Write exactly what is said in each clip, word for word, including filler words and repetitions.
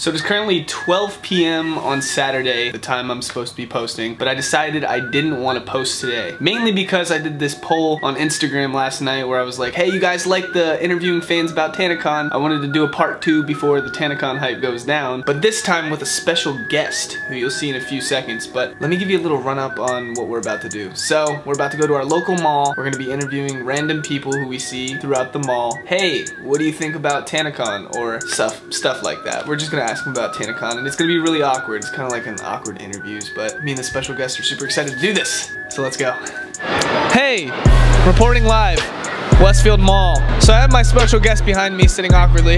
So it is currently twelve p m on Saturday, the time I'm supposed to be posting, but I decided I didn't want to post today. Mainly because I did this poll on Instagram last night where I was like, hey, you guys like the interviewing fans about TANACON? I wanted to do a part two before the TANACON hype goes down, but this time with a special guest who you'll see in a few seconds. But let me give you a little run up on what we're about to do. So we're about to go to our local mall. We're going to be interviewing random people who we see throughout the mall. Hey, what do you think about TANACON? Or stuff, stuff like that. We're just going to ask them about TANACON, and it's gonna be really awkward. It's kind of like an awkward interviews, but me and the special guest are super excited to do this. So let's go. Hey, reporting live, Westfield Mall. So I have my special guest behind me sitting awkwardly.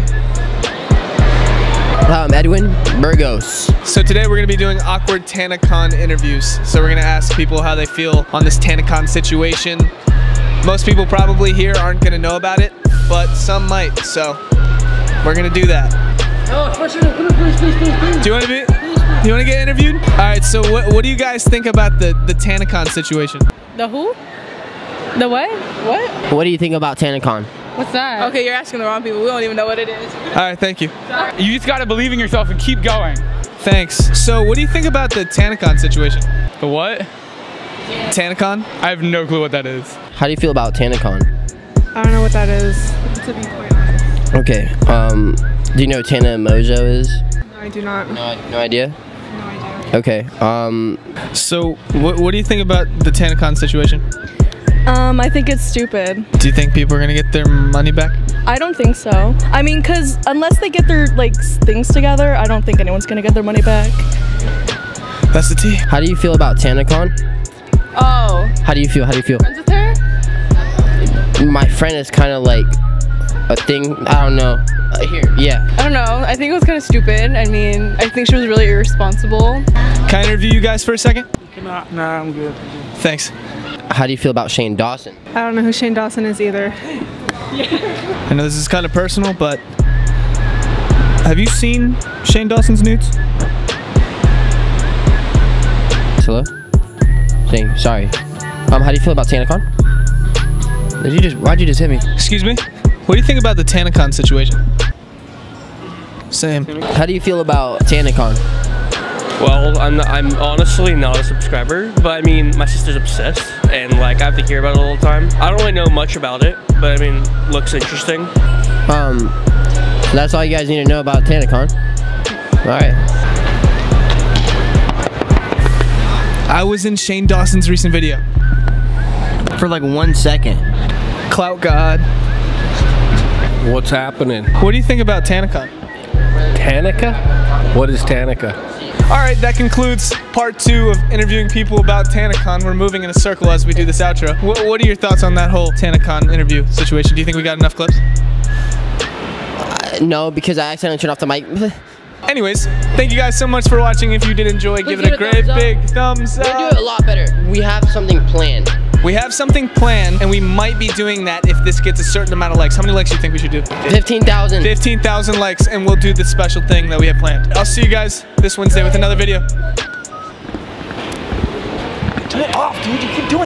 Um, Edwin Burgos. So today we're gonna be doing awkward TANACON interviews. So we're gonna ask people how they feel on this TANACON situation. Most people probably here aren't gonna know about it, but some might. So we're gonna do that. Oh, please, please, please, please. Do you want to be? Do you want to get interviewed? All right. So what what do you guys think about the the TANACON situation? The who? The what? What? What do you think about TANACON? What's that? Okay, you're asking the wrong people. We don't even know what it is. All right. Thank you. You just gotta believe in yourself and keep going. Thanks. So what do you think about the TANACON situation? The what? TANACON? I have no clue what that is. How do you feel about TANACON? I don't know what that is, to be quite honest. Okay. Um. Do you know what Tana Mojo is? No, I do not. No, no idea? No idea. Okay. Um. So what what do you think about the TANACON situation? Um, I think it's stupid. Do you think people are gonna get their money back? I don't think so. I mean, cause unless they get their like things together, I don't think anyone's gonna get their money back. That's the tea. How do you feel about TANACON? Oh. How do you feel? How do you feel? Friends with her? My friend is kind of like a thing. I don't know. Uh, here, yeah. I don't know. I think it was kind of stupid. I mean, I think she was really irresponsible. Can I interview you guys for a second? Nah, nah, I'm good. Thanks. How do you feel about Shane Dawson? I don't know who Shane Dawson is either. I know this is kind of personal, but have you seen Shane Dawson's nudes? Hello? Shane, sorry. Um, how do you feel about TANACON? Did you just? Why'd you just hit me? Excuse me? What do you think about the TANACON situation? Same. How do you feel about TANACON? Well, I'm, not, I'm honestly not a subscriber, but I mean, my sister's obsessed, and like, I have to hear about it all the time. I don't really know much about it, but I mean, looks interesting. Um, so that's all you guys need to know about TANACON. Alright. I was in Shane Dawson's recent video. For like one second. Clout God. What's happening? What do you think about TANACON? Tanica? What is Tanica? Alright, that concludes part two of interviewing people about TANACON. We're moving in a circle as we do this outro. What, what are your thoughts on that whole TANACON interview situation? Do you think we got enough clips? Uh, no, because I accidentally turned off the mic. Anyways, thank you guys so much for watching. If you did enjoy, Please give it a great big thumbs up. We'll do it a lot better. We have something planned. We have something planned, and we might be doing that if this gets a certain amount of likes. How many likes do you think we should do? fifteen thousand. fifteen thousand likes, and we'll do the special thing that we have planned. I'll see you guys this Wednesday with another video. Turn it off, dude. You keep doing